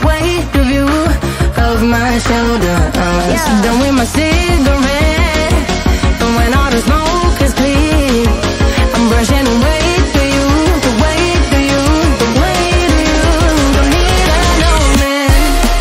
weight of you, of my shoulders. Done with my cigarette, and when all the smoke is clear, I'm brushing away for you, the weight of you, the weight of you. Don't need another man.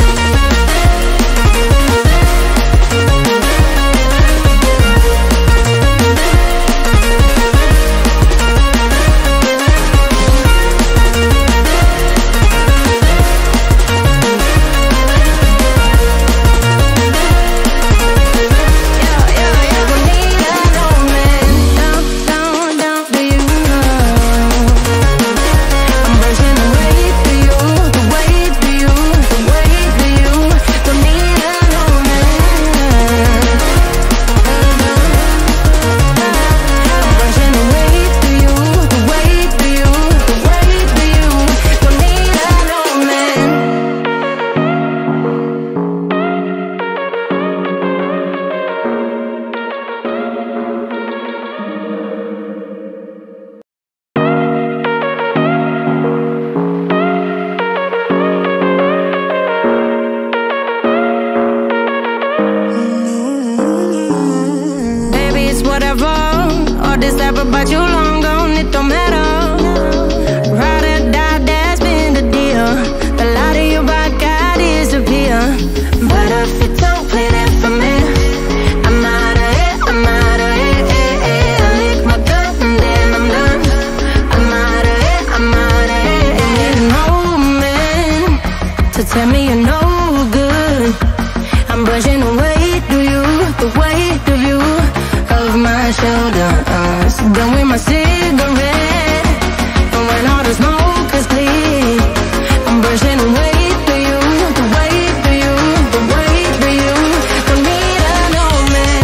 But you long gone, it don't matter. Ride or die, that's been the deal. The light of your vodka disappear. But if you don't play that for me, I'm out of it, I'm out of it. I lick my gun and then I'm done. I'm out of it, I'm out of it. I need no man to tell me you're no good. I'm brushing away, do you, the weight of you, of my shoulders. Done with my cigarette, and when all the smoke is clear, I'm brushing away for you, the weight for you, the weight for you. Don't need another man.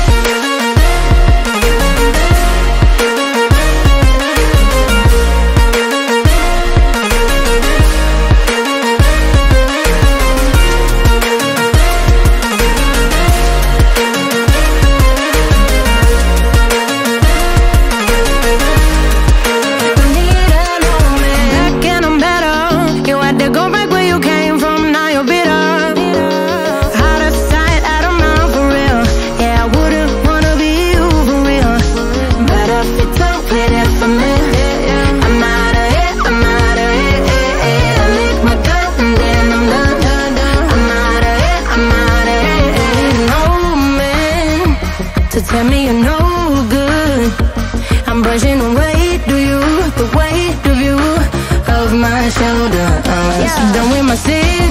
Tell me you're no good. I'm brushing away, do you, the weight of you, of my shoulders. Done with my cigarette.